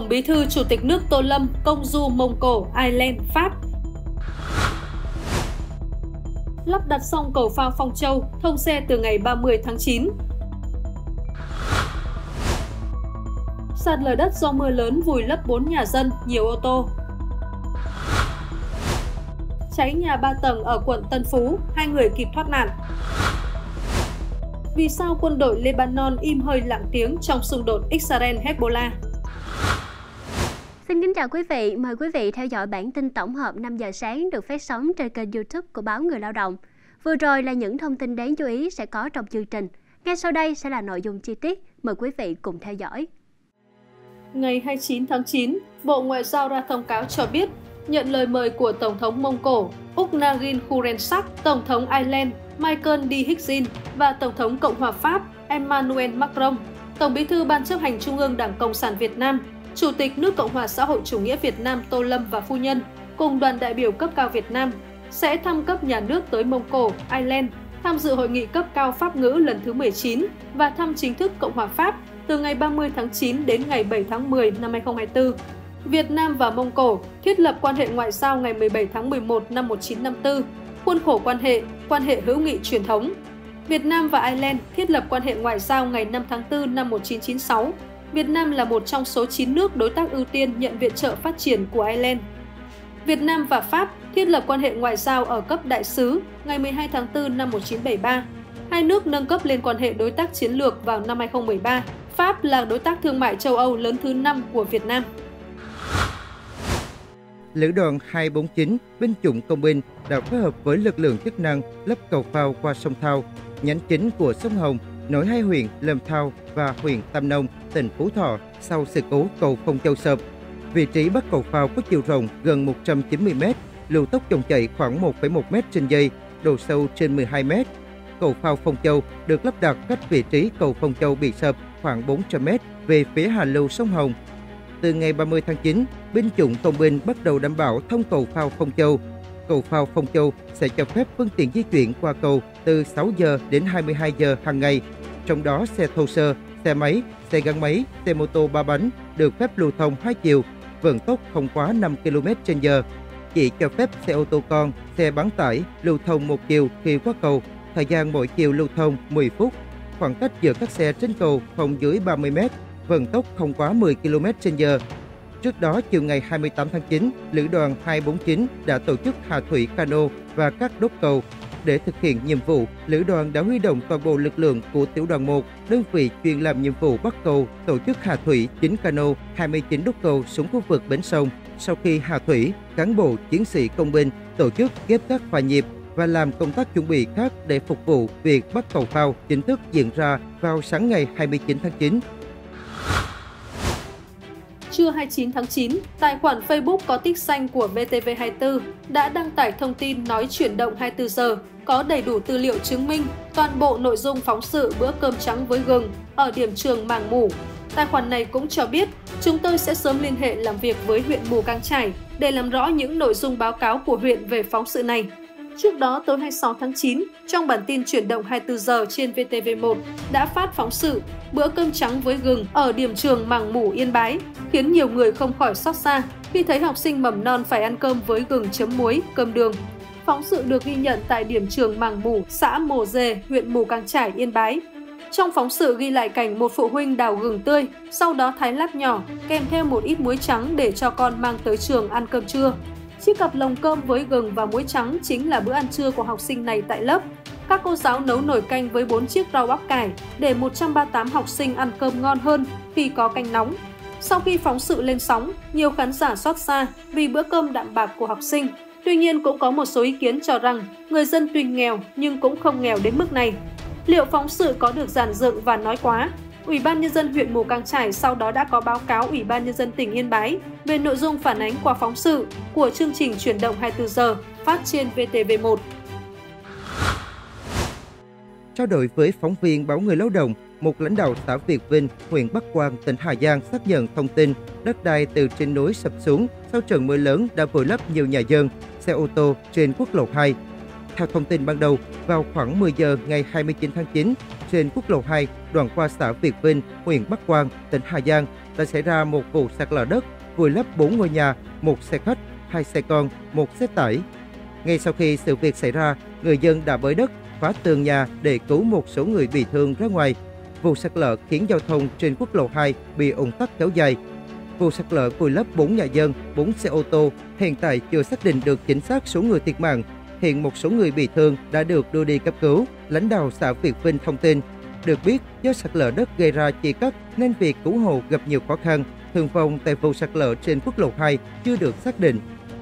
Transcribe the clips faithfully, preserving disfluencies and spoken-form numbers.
Tổng Bí thư Chủ tịch nước Tô Lâm công du Mông Cổ, Ireland, Pháp. Lắp đặt xong cầu phao Phong Châu, thông xe từ ngày ba mươi tháng chín. Sạt lở đất do mưa lớn vùi lấp bốn nhà dân, nhiều ô tô. Cháy nhà ba tầng ở quận Tân Phú, hai người kịp thoát nạn. Vì sao quân đội Lebanon im hơi lặng tiếng trong xung đột Israel-Hezbollah? Xin kính chào quý vị, mời quý vị theo dõi bản tin tổng hợp năm giờ sáng được phát sóng trên kênh YouTube của báo Người Lao động. Vừa rồi là những thông tin đáng chú ý sẽ có trong chương trình. Ngay sau đây sẽ là nội dung chi tiết, mời quý vị cùng theo dõi. Ngày hai mươi chín tháng chín, Bộ Ngoại giao ra thông cáo cho biết nhận lời mời của Tổng thống Mông Cổ Ukhnagin Khurensak, Tổng thống Ireland Michael D. Higgins và Tổng thống Cộng hòa Pháp Emmanuel Macron, Tổng Bí thư Ban chấp hành Trung ương Đảng Cộng sản Việt Nam, Chủ tịch nước Cộng hòa xã hội chủ nghĩa Việt Nam Tô Lâm và phu nhân cùng đoàn đại biểu cấp cao Việt Nam sẽ thăm cấp nhà nước tới Mông Cổ, Ireland, tham dự hội nghị cấp cao Pháp ngữ lần thứ mười chín và thăm chính thức Cộng hòa Pháp từ ngày ba mươi tháng chín đến ngày bảy tháng mười năm hai nghìn không trăm hai mươi tư. Việt Nam và Mông Cổ thiết lập quan hệ ngoại giao ngày mười bảy tháng mười một năm một nghìn chín trăm năm mươi tư, khuôn khổ quan hệ, quan hệ hữu nghị truyền thống. Việt Nam và Ireland thiết lập quan hệ ngoại giao ngày năm tháng tư năm một nghìn chín trăm chín mươi sáu. Việt Nam là một trong số chín nước đối tác ưu tiên nhận viện trợ phát triển của Ireland. Việt Nam và Pháp thiết lập quan hệ ngoại giao ở cấp đại sứ ngày mười hai tháng tư năm một nghìn chín trăm bảy mươi ba. Hai nước nâng cấp lên quan hệ đối tác chiến lược vào năm hai nghìn không trăm mười ba. Pháp là đối tác thương mại châu Âu lớn thứ năm của Việt Nam. Lữ đoàn hai bốn chín binh chủng công binh đã phối hợp với lực lượng chức năng lắp cầu phao qua sông Thao, nhánh chính của sông Hồng, nối hai huyện Lâm Thao và huyện Tam Nông, tỉnh Phú Thọ sau sự cố cầu Phong Châu sập. Vị trí bắt cầu phao có chiều rộng gần một trăm chín mươi mét, lưu tốc dòng chảy khoảng một phẩy một mét trên giây, độ sâu trên mười hai mét. Cầu phao Phong Châu được lắp đặt cách vị trí cầu Phong Châu bị sập khoảng bốn trăm mét về phía hạ lưu sông Hồng. Từ ngày ba mươi tháng chín, binh chủng công binh bắt đầu đảm bảo thông cầu phao Phong Châu. Cầu phao Phong Châu sẽ cho phép phương tiện di chuyển qua cầu từ sáu giờ đến hai mươi hai giờ hàng ngày. Trong đó xe thô sơ, xe máy, xe gắn máy, xe mô tô ba bánh được phép lưu thông hai chiều, vận tốc không quá năm ki lô mét trên giờ. Chỉ cho phép xe ô tô con, xe bán tải lưu thông một chiều khi qua cầu, thời gian mỗi chiều lưu thông mười phút. Khoảng cách giữa các xe trên cầu không dưới ba mươi mét, vận tốc không quá mười ki lô mét trên giờ. Trước đó, chiều ngày hai mươi tám tháng chín, Lữ đoàn hai bốn chín đã tổ chức hạ thủy cano và các đốt cầu. Để thực hiện nhiệm vụ, Lữ đoàn đã huy động toàn bộ lực lượng của Tiểu đoàn một, đơn vị chuyên làm nhiệm vụ bắt cầu, tổ chức hạ thủy chín cano, hai mươi chín đốt cầu xuống khu vực bến sông. Sau khi hạ thủy, cán bộ, chiến sĩ công binh tổ chức ghép các pha nhịp và làm công tác chuẩn bị khác để phục vụ việc bắt cầu phao chính thức diễn ra vào sáng ngày hai mươi chín tháng chín. Trưa hai mươi chín tháng chín, tài khoản Facebook có tích xanh của vê tê vê hai mươi tư đã đăng tải thông tin nói chuyển động hai mươi tư giờ, có đầy đủ tư liệu chứng minh toàn bộ nội dung phóng sự bữa cơm trắng với gừng ở điểm trường Màng Mủ. Tài khoản này cũng cho biết, chúng tôi sẽ sớm liên hệ làm việc với huyện Mù Cang Chải để làm rõ những nội dung báo cáo của huyện về phóng sự này. Trước đó, tối hai mươi sáu tháng chín, trong bản tin chuyển động hai mươi tư giờ trên vê tê vê một đã phát phóng sự bữa cơm trắng với gừng ở điểm trường Màng Mủ, Yên Bái, khiến nhiều người không khỏi xót xa khi thấy học sinh mầm non phải ăn cơm với gừng chấm muối, cơm đường. Phóng sự được ghi nhận tại điểm trường Màng Mủ, xã Mồ Dề, huyện Mù Cang Chải, Yên Bái. Trong phóng sự ghi lại cảnh một phụ huynh đào gừng tươi, sau đó thái lát nhỏ, kèm theo một ít muối trắng để cho con mang tới trường ăn cơm trưa. Chiếc cặp lồng cơm với gừng và muối trắng chính là bữa ăn trưa của học sinh này tại lớp. Các cô giáo nấu nồi canh với bốn chiếc rau bắp cải để một trăm ba mươi tám học sinh ăn cơm ngon hơn khi có canh nóng. Sau khi phóng sự lên sóng, nhiều khán giả xót xa vì bữa cơm đạm bạc của học sinh. Tuy nhiên cũng có một số ý kiến cho rằng người dân tuy nghèo nhưng cũng không nghèo đến mức này. Liệu phóng sự có được dàn dựng và nói quá? Ủy ban Nhân dân huyện Mù Cang Chải sau đó đã có báo cáo Ủy ban Nhân dân tỉnh Yên Bái về nội dung phản ánh qua phóng sự của chương trình chuyển động hai mươi tư giờ phát trên vê tê vê một. Trao đổi với phóng viên báo Người Lao động, một lãnh đạo xã Việt Vinh, huyện Bắc Quang, tỉnh Hà Giang xác nhận thông tin đất đai từ trên núi sập xuống sau trận mưa lớn đã vùi lấp nhiều nhà dân, xe ô tô trên quốc lộ hai. Theo thông tin ban đầu, vào khoảng mười giờ ngày hai mươi chín tháng chín, trên quốc lộ hai, đoạn qua xã Việt Vinh, huyện Bắc Quang, tỉnh Hà Giang, đã xảy ra một vụ sạt lở đất vùi lấp bốn ngôi nhà, một xe khách, hai xe con, một xe tải. Ngay sau khi sự việc xảy ra, người dân đã bới đất, phá tường nhà để cứu một số người bị thương ra ngoài. Vụ sạt lở khiến giao thông trên quốc lộ hai bị ùn tắc kéo dài. Vụ sạt lở vùi lấp bốn nhà dân, bốn xe ô tô, hiện tại chưa xác định được chính xác số người thiệt mạng. Hiện một số người bị thương đã được đưa đi cấp cứu, lãnh đạo xã Việt Vinh thông tin. Được biết, do sạt lở đất gây ra chia cắt nên việc cứu hộ gặp nhiều khó khăn. Thương vong tại vụ sạt lở trên quốc lộ hai chưa được xác định.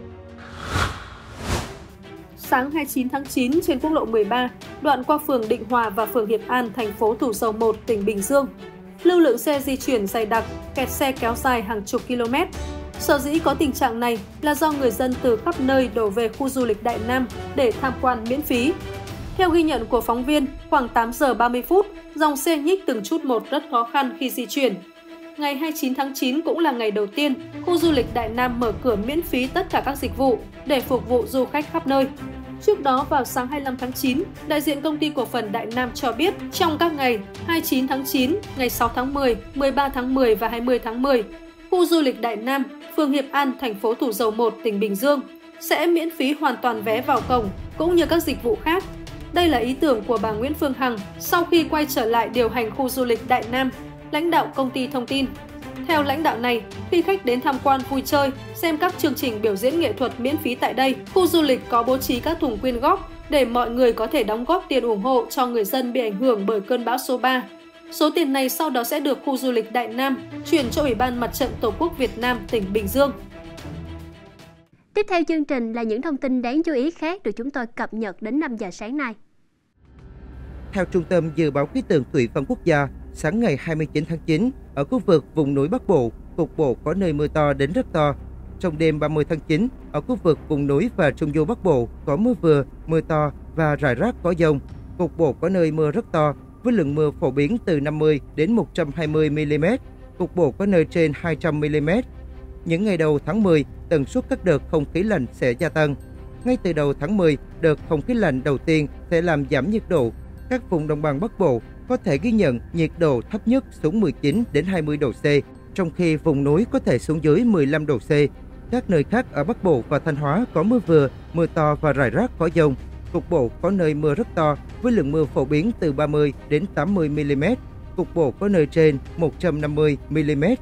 Sáng hai mươi chín tháng chín trên quốc lộ mười ba, đoạn qua phường Định Hòa và phường Hiệp An, thành phố Thủ Dầu Một, tỉnh Bình Dương. Lưu lượng xe di chuyển dày đặc, kẹt xe kéo dài hàng chục km. Sở dĩ có tình trạng này là do người dân từ khắp nơi đổ về khu du lịch Đại Nam để tham quan miễn phí. Theo ghi nhận của phóng viên, khoảng tám giờ ba mươi phút, dòng xe nhích từng chút một rất khó khăn khi di chuyển. Ngày hai mươi chín tháng chín cũng là ngày đầu tiên, khu du lịch Đại Nam mở cửa miễn phí tất cả các dịch vụ để phục vụ du khách khắp nơi. Trước đó vào sáng hai mươi lăm tháng chín, đại diện công ty cổ phần Đại Nam cho biết trong các ngày hai mươi chín tháng chín, ngày sáu tháng mười, mười ba tháng mười và hai mươi tháng mười, khu du lịch Đại Nam, phường Hiệp An, thành phố Thủ Dầu Một, tỉnh Bình Dương sẽ miễn phí hoàn toàn vé vào cổng cũng như các dịch vụ khác. Đây là ý tưởng của bà Nguyễn Phương Hằng sau khi quay trở lại điều hành khu du lịch Đại Nam, lãnh đạo công ty thông tin. Theo lãnh đạo này, khi khách đến tham quan vui chơi, xem các chương trình biểu diễn nghệ thuật miễn phí tại đây, khu du lịch có bố trí các thùng quyên góp để mọi người có thể đóng góp tiền ủng hộ cho người dân bị ảnh hưởng bởi cơn bão số ba. Số tiền này sau đó sẽ được khu du lịch Đại Nam chuyển cho Ủy ban Mặt trận Tổ quốc Việt Nam tỉnh Bình Dương. Tiếp theo chương trình là những thông tin đáng chú ý khác được chúng tôi cập nhật đến năm giờ sáng nay. Theo Trung tâm Dự báo Khí tượng Thủy văn Quốc gia, sáng ngày hai mươi chín tháng chín, ở khu vực vùng núi Bắc Bộ, cục bộ có nơi mưa to đến rất to. Trong đêm ba mươi tháng chín, ở khu vực vùng núi và Trung Du Bắc Bộ có mưa vừa, mưa to và rải rác có dông. Cục bộ có nơi mưa rất to, với lượng mưa phổ biến từ năm mươi đến một trăm hai mươi mi-li-mét, cục bộ có nơi trên hai trăm mi-li-mét. Những ngày đầu tháng mười, tần suất các đợt không khí lạnh sẽ gia tăng. Ngay từ đầu tháng mười, đợt không khí lạnh đầu tiên sẽ làm giảm nhiệt độ. Các vùng đồng bằng Bắc Bộ có thể ghi nhận nhiệt độ thấp nhất xuống mười chín đến hai mươi độ C, trong khi vùng núi có thể xuống dưới mười lăm độ C. Các nơi khác ở Bắc Bộ và Thanh Hóa có mưa vừa, mưa to và rải rác có dông. Cục bộ có nơi mưa rất to, với lượng mưa phổ biến từ ba mươi đến tám mươi mi-li-mét, cục bộ có nơi trên một trăm năm mươi mi-li-mét.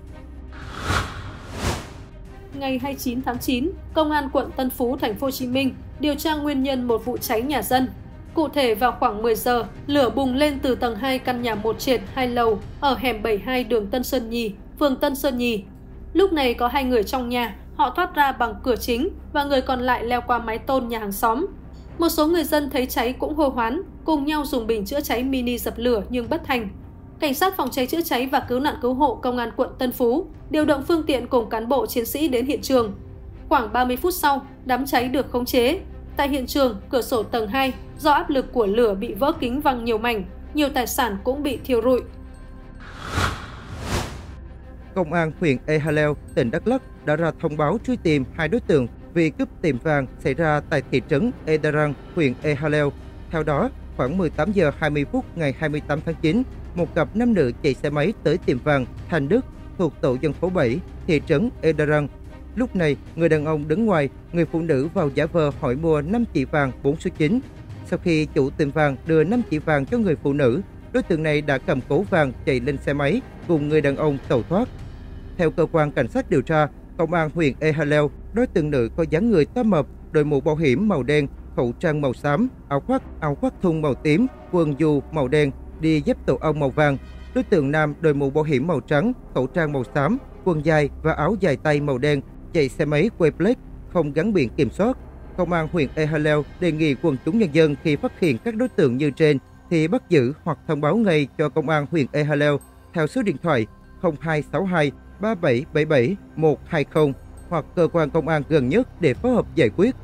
Ngày hai mươi chín tháng chín, Công an quận Tân Phú, thành phố Hồ Chí Minh điều tra nguyên nhân một vụ cháy nhà dân. Cụ thể vào khoảng mười giờ, lửa bùng lên từ tầng hai căn nhà một trệt hai lầu ở hẻm bảy mươi hai đường Tân Sơn Nhì, phường Tân Sơn Nhì. Lúc này có hai người trong nhà, họ thoát ra bằng cửa chính và người còn lại leo qua mái tôn nhà hàng xóm. Một số người dân thấy cháy cũng hô hoán, cùng nhau dùng bình chữa cháy mini dập lửa nhưng bất thành. Cảnh sát phòng cháy chữa cháy và cứu nạn cứu hộ Công an quận Tân Phú điều động phương tiện cùng cán bộ chiến sĩ đến hiện trường. Khoảng ba mươi phút sau, đám cháy được khống chế. Tại hiện trường, cửa sổ tầng hai do áp lực của lửa bị vỡ kính văng nhiều mảnh, nhiều tài sản cũng bị thiêu rụi. Công an huyện Ea Hà Leo, tỉnh Đắk Lắk đã ra thông báo truy tìm hai đối tượng vì cướp tiệm vàng xảy ra tại thị trấn Ea Răng, huyện Ea Hà Leo. Theo đó, khoảng mười tám giờ hai mươi phút ngày hai mươi tám tháng chín, một cặp nam nữ chạy xe máy tới tiệm vàng Thành Đức thuộc tổ dân phố bảy, thị trấn Ea Răng. Lúc này, người đàn ông đứng ngoài, người phụ nữ vào giả vờ hỏi mua năm chỉ vàng bốn số chín. Sau khi chủ tiệm vàng đưa năm chỉ vàng cho người phụ nữ, đối tượng này đã cầm cố vàng chạy lên xe máy cùng người đàn ông tẩu thoát. Theo cơ quan cảnh sát điều tra, Công an huyện Ea Hà Leo, đối tượng nữ có dáng người to mập, đội mũ bảo hiểm màu đen, khẩu trang màu xám, áo khoác áo khoác thun màu tím, quần dù màu đen, đi dép tổ ong màu vàng. Đối tượng nam đội mũ bảo hiểm màu trắng, khẩu trang màu xám, quần dài và áo dài tay màu đen, chạy xe máy Quayblade không gắn biển kiểm soát. Công an huyện Ea Hà Leo đề nghị quần chúng nhân dân khi phát hiện các đối tượng như trên thì bắt giữ hoặc thông báo ngay cho Công an huyện Ea Hà Leo theo số điện thoại không hai sáu hai ba bảy bảy bảy một hai không hoặc cơ quan công an gần nhất để phối hợp giải quyết.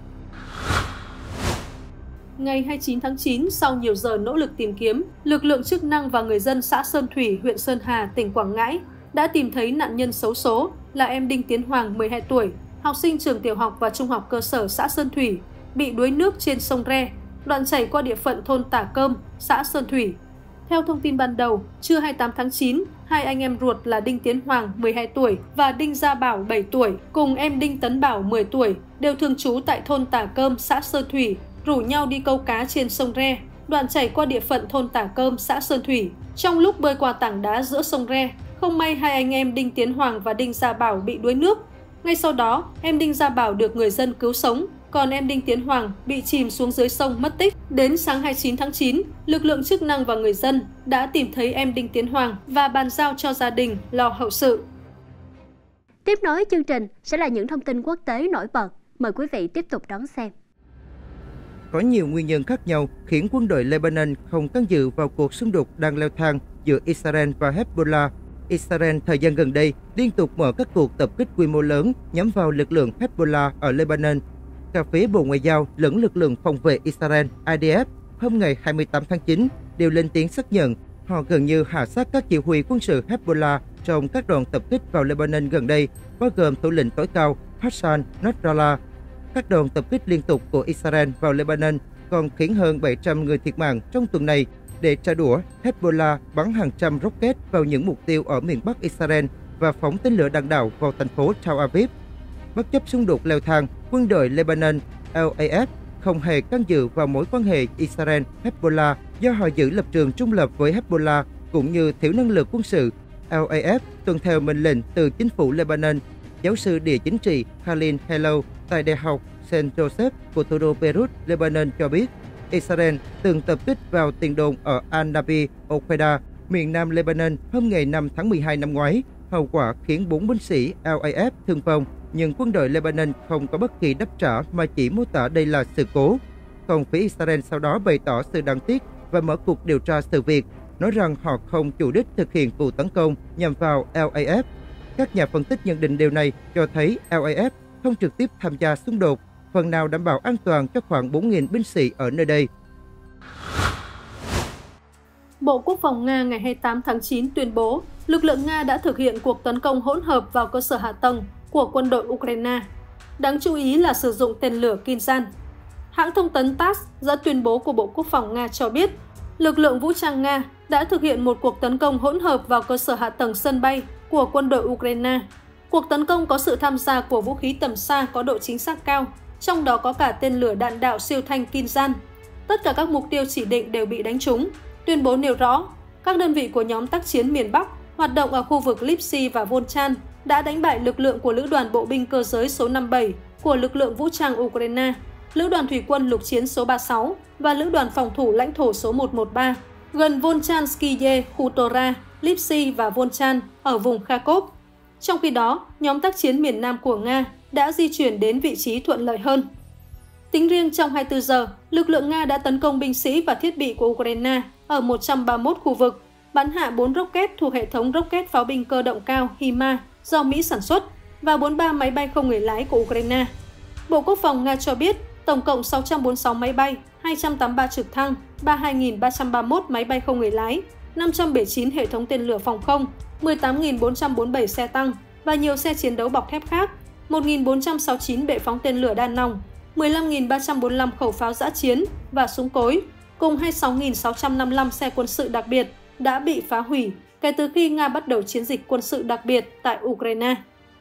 Ngày hai mươi chín tháng chín, sau nhiều giờ nỗ lực tìm kiếm, lực lượng chức năng và người dân xã Sơn Thủy, huyện Sơn Hà, tỉnh Quảng Ngãi đã tìm thấy nạn nhân xấu số là em Đinh Tiến Hoàng, mười hai tuổi, học sinh trường tiểu học và trung học cơ sở xã Sơn Thủy, bị đuối nước trên sông Re, đoạn chảy qua địa phận thôn Tả Cơm, xã Sơn Thủy. Theo thông tin ban đầu, trưa hai mươi tám tháng chín, hai anh em ruột là Đinh Tiến Hoàng mười hai tuổi và Đinh Gia Bảo bảy tuổi cùng em Đinh Tấn Bảo mười tuổi đều thường trú tại thôn Tả Cơm, xã Sơn Thủy, rủ nhau đi câu cá trên sông Re, đoạn chảy qua địa phận thôn Tả Cơm, xã Sơn Thủy. Trong lúc bơi qua tảng đá giữa sông Re, không may hai anh em Đinh Tiến Hoàng và Đinh Gia Bảo bị đuối nước. Ngay sau đó, em Đinh Gia Bảo được người dân cứu sống, còn em Đinh Tiến Hoàng bị chìm xuống dưới sông mất tích. Đến sáng hai mươi chín tháng chín, lực lượng chức năng và người dân đã tìm thấy em Đinh Tiến Hoàng và bàn giao cho gia đình lo hậu sự. Tiếp nối chương trình sẽ là những thông tin quốc tế nổi bật. Mời quý vị tiếp tục đón xem. Có nhiều nguyên nhân khác nhau khiến quân đội Lebanon không can dự vào cuộc xung đột đang leo thang giữa Israel và Hezbollah. Israel thời gian gần đây liên tục mở các cuộc tập kích quy mô lớn nhắm vào lực lượng Hezbollah ở Lebanon. Cả phía Bộ Ngoại giao lẫn lực lượng phòng vệ Israel I D F hôm ngày hai mươi tám tháng chín đều lên tiếng xác nhận họ gần như hạ sát các chỉ huy quân sự Hezbollah trong các đòn tập kích vào Lebanon gần đây, bao gồm thủ lĩnh tối cao Hassan Nasrallah. Các đòn tập kích liên tục của Israel vào Lebanon còn khiến hơn bảy trăm người thiệt mạng trong tuần này. Để trả đũa, Hezbollah bắn hàng trăm rocket vào những mục tiêu ở miền Bắc Israel và phóng tên lửa đạn đạo vào thành phố Tel Aviv. Bất chấp xung đột leo thang, quân đội Lebanon L A F không hề can dự vào mối quan hệ Israel-Hezbollah do họ giữ lập trường trung lập với Hezbollah cũng như thiếu năng lực quân sự. L A F tuân theo mệnh lệnh từ chính phủ Lebanon. Giáo sư địa chính trị Khalil Hello tại Đại học Saint Joseph của thủ đô Beirut, Lebanon cho biết, Israel từng tập kích vào tiền đồn ở Al-Nabi Oqeda, miền nam Lebanon hôm ngày năm tháng mười hai năm ngoái. Hậu quả khiến bốn binh sĩ L A F thương vong, nhưng quân đội Lebanon không có bất kỳ đáp trả mà chỉ mô tả đây là sự cố. Còn phía Israel sau đó bày tỏ sự đáng tiếc và mở cuộc điều tra sự việc, nói rằng họ không chủ đích thực hiện vụ tấn công nhằm vào L A F. Các nhà phân tích nhận định điều này cho thấy L A F không trực tiếp tham gia xung đột, phần nào đảm bảo an toàn cho khoảng bốn nghìn binh sĩ ở nơi đây. Bộ Quốc phòng Nga ngày hai mươi tám tháng chín tuyên bố lực lượng Nga đã thực hiện cuộc tấn công hỗn hợp vào cơ sở hạ tầng của quân đội Ukraine. Đáng chú ý là sử dụng tên lửa Kinzhan. Hãng thông tấn tát dẫn tuyên bố của Bộ Quốc phòng Nga cho biết, lực lượng vũ trang Nga đã thực hiện một cuộc tấn công hỗn hợp vào cơ sở hạ tầng sân bay của quân đội Ukraine. Cuộc tấn công có sự tham gia của vũ khí tầm xa có độ chính xác cao, trong đó có cả tên lửa đạn đạo siêu thanh Kinzhan. Tất cả các mục tiêu chỉ định đều bị đánh trúng. Tuyên bố nêu rõ, các đơn vị của nhóm tác chiến miền Bắc hoạt động ở khu vực Lipsy và Volchan đã đánh bại lực lượng của Lữ đoàn Bộ binh Cơ giới số năm mươi bảy của lực lượng vũ trang Ukraine, Lữ đoàn Thủy quân Lục chiến số ba mươi sáu và Lữ đoàn Phòng thủ lãnh thổ số một trăm mười ba gần Volchanskyye, Khutora, Lipsy và Volchan ở vùng Kharkov. Trong khi đó, nhóm tác chiến miền Nam của Nga đã di chuyển đến vị trí thuận lợi hơn. Tính riêng trong hai mươi tư giờ, lực lượng Nga đã tấn công binh sĩ và thiết bị của Ukraine ở một trăm ba mươi mốt khu vực, bắn hạ bốn rocket thuộc hệ thống rocket pháo binh cơ động cao HIMARS do Mỹ sản xuất và bốn mươi ba máy bay không người lái của Ukraine. Bộ Quốc phòng Nga cho biết tổng cộng sáu trăm bốn mươi sáu máy bay, hai trăm tám mươi ba trực thăng, ba mươi hai nghìn ba trăm ba mươi mốt máy bay không người lái, năm trăm bảy mươi chín hệ thống tên lửa phòng không, mười tám nghìn bốn trăm bốn mươi bảy xe tăng và nhiều xe chiến đấu bọc thép khác, một nghìn bốn trăm sáu mươi chín bệ phóng tên lửa đa nòng, mười lăm nghìn ba trăm bốn mươi lăm khẩu pháo dã chiến và súng cối, cùng hai mươi sáu nghìn sáu trăm năm mươi lăm xe quân sự đặc biệt đã bị phá hủy kể từ khi Nga bắt đầu chiến dịch quân sự đặc biệt tại Ukraine.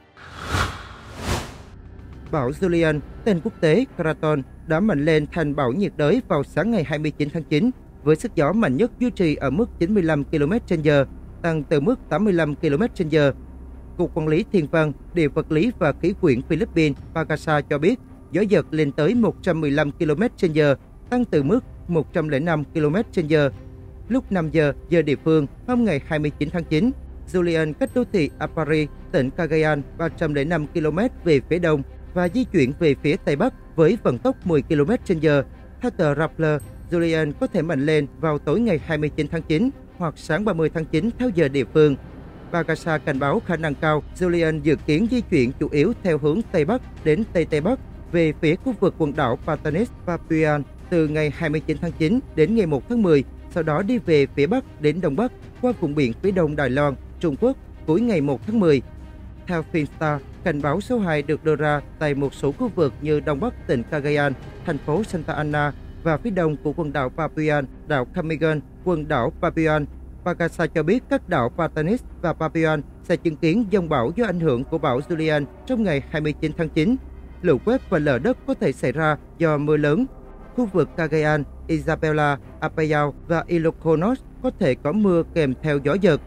Bão Julian, tên quốc tế Kraton, đã mạnh lên thành bão nhiệt đới vào sáng ngày hai mươi chín tháng chín, với sức gió mạnh nhất duy trì ở mức chín mươi lăm ki lô mét trên giờ, tăng từ mức tám mươi lăm ki lô mét trên giờ. Cục Quản lý Thiên văn, Địa vật lý và Khí quyển Philippines Pagasa cho biết, gió giật lên tới một trăm mười lăm ki lô mét trên giờ, tăng từ mức một trăm lẻ năm ki lô mét trên giờ. Lúc năm giờ giờ địa phương, hôm ngày hai mươi chín tháng chín, Julian cách đô thị Apari, tỉnh Cagayan ba trăm lẻ năm ki lô mét về phía đông và di chuyển về phía tây bắc với vận tốc mười ki lô mét trên giờ. Theo tờ Rappler, Julian có thể mạnh lên vào tối ngày hai mươi chín tháng chín hoặc sáng ba mươi tháng chín theo giờ địa phương. Pagasa cảnh báo khả năng cao Julian dự kiến di chuyển chủ yếu theo hướng tây bắc đến tây tây bắc về phía khu vực quần đảo Batanes, Papuan từ ngày hai mươi chín tháng chín đến ngày một tháng mười, sau đó đi về phía bắc đến đông bắc qua vùng biển phía đông Đài Loan, Trung Quốc cuối ngày một tháng mười. Theo Finstar, cảnh báo số hai được đưa ra tại một số khu vực như đông bắc tỉnh Cagayan, thành phố Santa Ana và phía đông của quần đảo Papuan, đảo Camigan quần đảo Papillon. Pagasa cho biết các đảo Batanis và Papillon sẽ chứng kiến dông bão do ảnh hưởng của bão Julian trong ngày hai mươi chín tháng chín. Lũ quét và lở đất có thể xảy ra do mưa lớn. Khu vực Cagayan, Isabela, Apayao và Iloconos có thể có mưa kèm theo gió giật.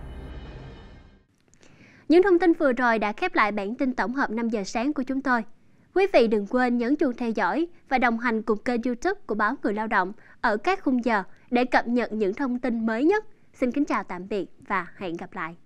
Những thông tin vừa rồi đã khép lại bản tin tổng hợp năm giờ sáng của chúng tôi. Quý vị đừng quên nhấn chuông theo dõi và đồng hành cùng kênh YouTube của Báo Người Lao động ở các khung giờ để cập nhật những thông tin mới nhất. Xin kính chào tạm biệt và hẹn gặp lại.